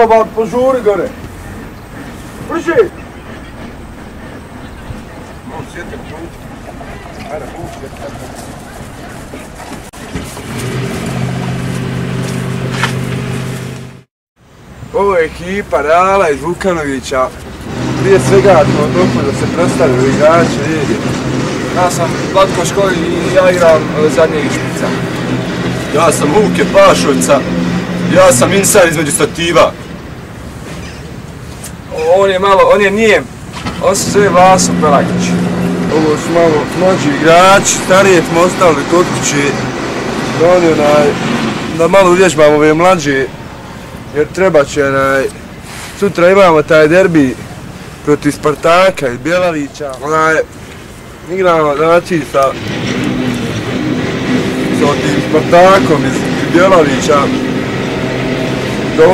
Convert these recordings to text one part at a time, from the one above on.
ba, požuri gore. Brži! Sjeti put. Ajde, put. Ovo je ekipa Reala iz Vukanovića. Prije svega smo došli da se predstavili igrači lige. Ja sam Vlatko Škoj i ja igram zadnjeg špica. Ja sam Luke Pašovca. Ja sam inside između stativa. On je nijem. On se zove Vaso Pelagić. Ovo su malo mlađi igrači, starije smo ostavili kod kuće. Da malo uvježbamo ove mlađe. Jer treba će sutra imamo taj derbi protiv Spartaka iz Bjelavića. Igramo znači sa tim Spartakom iz Bjelavića za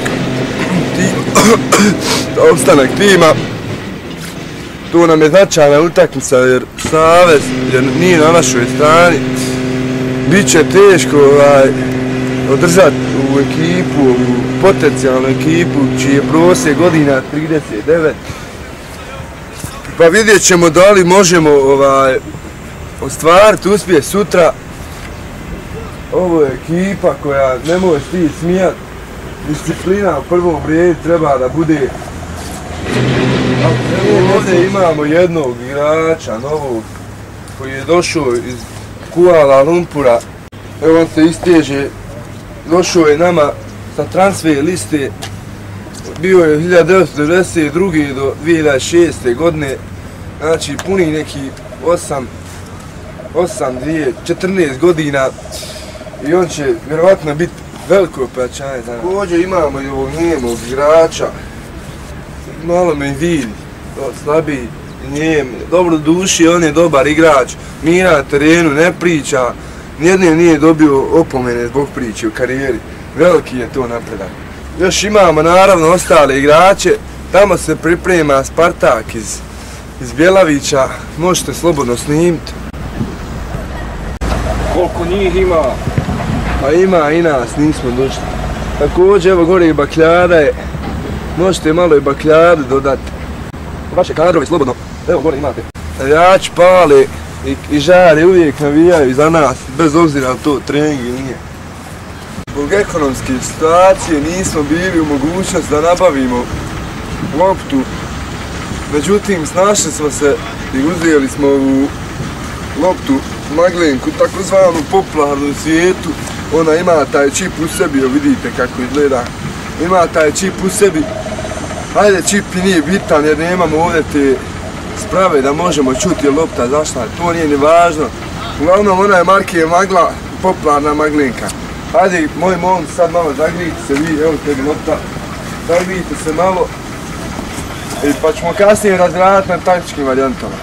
opstanak tima. Tu nam je značajna utakmica jer savez nije na našoj strani. Biće teško održati u ekipu, u potencijalnu ekipu čiji je prosjek godina 39. Pa vidjet ćemo da li možemo ostvariti uspjeh sutra. Ovo je ekipa koja ne možeš ti smijati. Disciplina u prvom redu treba da bude. Ovdje imamo jednog igrača novog koji je došao iz Kuala Lumpura. Evo on se isteže. Došao je nama sa transfer liste, bio je 1992. do 2006. godine, znači puni neki 14 godina i on će vjerovatno biti veliko pojačanje. Također imamo i ovog njemog igrača, malo me vidi, slabiji njem, dobro duši, on je dobar igrač, mira na terenu, ne priča. Nijedne nije dobio opomene zbog priče u karijeri. Veliki je to napredak. Još imamo naravno ostale igrače. Tamo se priprema Spartak iz Bjelavića. Možete slobodno snimiti. Koliko njih ima? Pa ima i nas, nismo došli. Također evo gore i bakljade. Možete malo i bakljade dodati. Vaše kadrovi slobodno. Evo gore imate. Navijači pale i žare uvijek navijaju za nas, bez obzira na to trening ili nije. Zbog ekonomske situacije nismo bili u mogućnosti da nabavimo loptu. Međutim, snašli smo se i uzeli smo ovu loptu maglenku, takozvanu popularnu u svijetu. Ona ima taj čip u sebi, vidite kako izgleda. Ima taj čip u sebi. Hajde, čip i nije bitan jer nemamo ovdje te sprave da možemo čuti lopta zašla, to nije ni važno. Uglavnom ona je marke magla, popularna maglenka. Hajde, moj mom, sad malo zagrijte se vi, evo tebi lopta. Zagrijte se malo. Pa ćemo kasnije razraditi na taktičkim varijantama.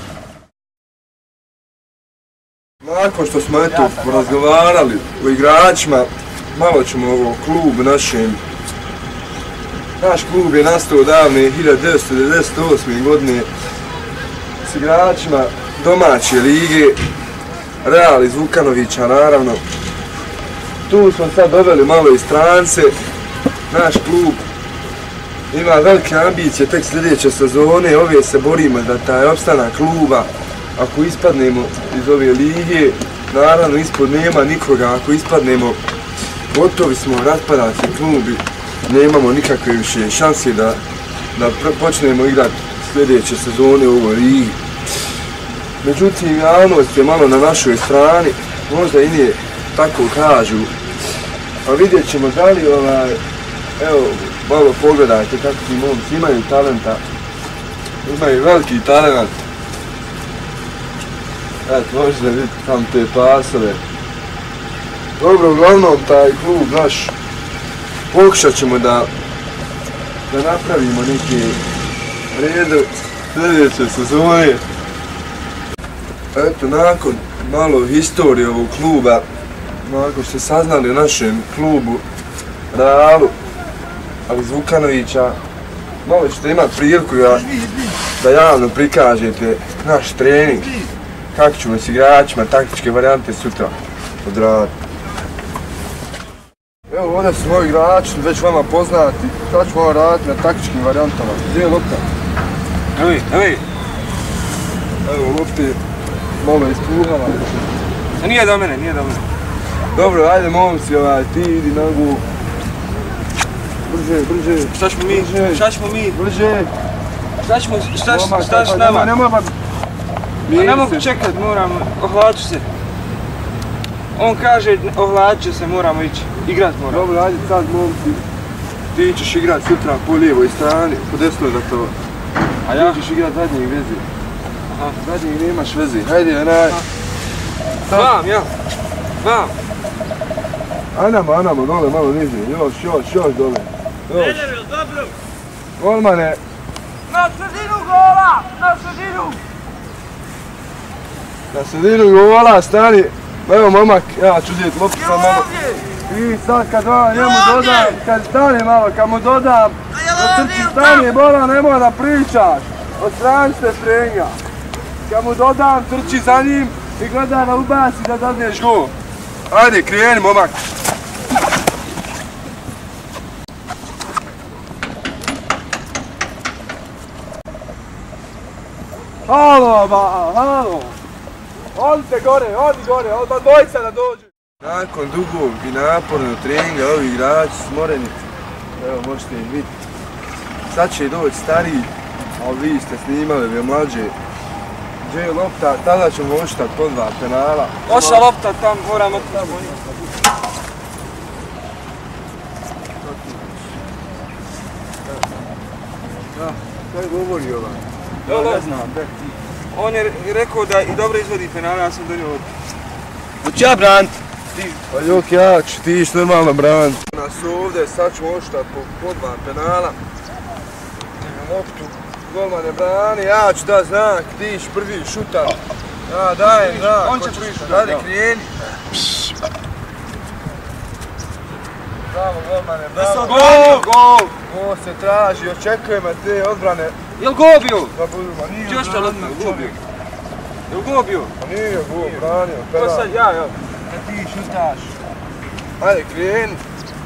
Nakon što smo eto porazgovarali o igračima, malo ćemo o klubu našem. Naš klub je nastao davne 1998. godine s igračima domaće lige, Real iz Vukanovića naravno. Tu smo sad doveli malo i strance. Naš klub ima velike ambicije tek sljedeće sezone, ove se borimo da taj opstanak kluba. Ako ispadnemo iz ove lige, naravno ispod nema nikoga, ako ispadnemo gotovi smo, raspada se klub i nemamo nikakve više šanse da počnemo igrati sljedeće sezone u ovoj ligi. Međutim, javnost je malo na našoj strani, možda i nije tako kažu. A vidjet ćemo da li evo, malo pogledajte kako ti momci imaju talenta. Imaju veliki talent. Eto, možete vidjeti tam te pasove. Dobro, uglavnom taj klub naš pokušat ćemo da napravimo neke rede sljedeće sezone. Eto, nakon malo historije ovog kluba, nakon ste saznali o našem klubu Realu, ali iz Vukanovića, malo ćete imati priliku da javno prikažete naš trening, kako ćemo s igračima taktičke varijante sutra odraditi. Evo Evo ovdje su moji igrači, već vama poznati. Sad ću vam raditi na taktičkim varijantama. Gdje je lopta? Evi. Evo lopte, malo ispuhala. Nije do mene. Dobro, ajde momci, ti idi na gol. Brže. Šta ćemo mi? Brže. Šta s nama? Nemoj ba... A ne mogu čekat, ohladit ću se. On kaže, ohladit ću se, moramo ići. Igrat moramo. Dobro, ajde sad momci. Ti ćeš igrat sutra po lijevoj strani, po desnoj zapravo. A ja? Ti ćeš igrat zadnjeg veze. Aha. Zadnjeg nemaš veze. Hajde, onaj. Vam. Anamo, dole, malo niže. Još dole. Nedeljel, dobro. Golmane. Na sredinu gola! Na sredinu gola, stani. Evo momak, ja ću uzeti loptu sam malo. I sad kad njemu dodam, kad stane malo, kad mu dodam, do trči stane, bola, nemoj da pričaš. Odstrani se trenga. Kad mu dodam, trči za njim i gleda da ubaci da dadneš gol. Ajde, kreni momak. Halo! Odite gore, odmah dvojica da dođu. Nakon dugog i napornog treninga ovi igrači smoreni. Evo možete ih vidjeti. Sad će doći stariji, ali vi ste snimali ove mlađe. Gdje je lopta, tada ćemo oštat po 2 penala. Oša lopta tam, moramo tamo. Kaj govori ovaj? Ne znam. On je rekao da i dobro izvodi penala, ja sam donio loptu. Hoću ja brant? Pa jok ja ću, ti iš normalno brant. Nas ovdje, sad ćemo oštat po 2 penala. Loptu, golman je brani, ja ću da znak, ti iš prvi šutar. Ja dajem znak, on će prvi šutar. Ajde krijeni. Bravo golmane, bravo. Gol! Ovo se traži, očekujemo te odbrane. Jel gol bio? Da budu, ma nije Češ šta lopta, gol bio? Jel gol bio? Ma nije gol, branio, Ko penal. sad, ja. Da ti šutaš. Ajde krijeni.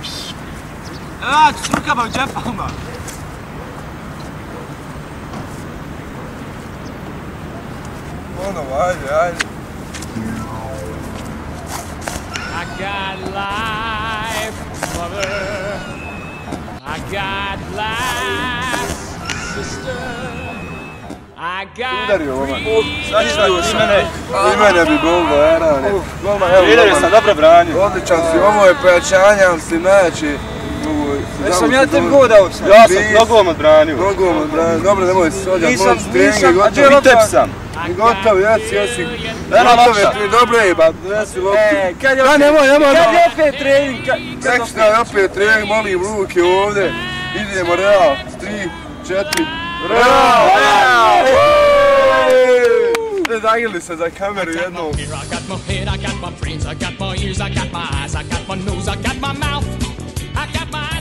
Ja ću s rukama u džepama. Ponovo, ajde. I got life, mother. I got life, sister. I got Udario ovo. Sad I mene bi gol verane. Golman, evo Vidio sam dobro branio. odličan si, ovo je pojačanje, ali si najjači. Jesam ja tebi gol dao sam. Ja sam nogom odbranio. Nogom odbranio, dobro nemoj se sođat, Nisam, moći treninge nisam, a gdje je gotovi. lopta? Tep sam. I gotovi, jesi. Eno Gotovi, lopta. ti dobro je, ba, jesi loptu. Kad je opet trening? Tek što je opet trening, molim ruke ovdje. Idemo, Real, 3, 4, Real! Ne zagili se za kameru jednom. Here I got my head, I got my brains, I got my ears, I got my eyes, I got my nose, I got my mouth, I got my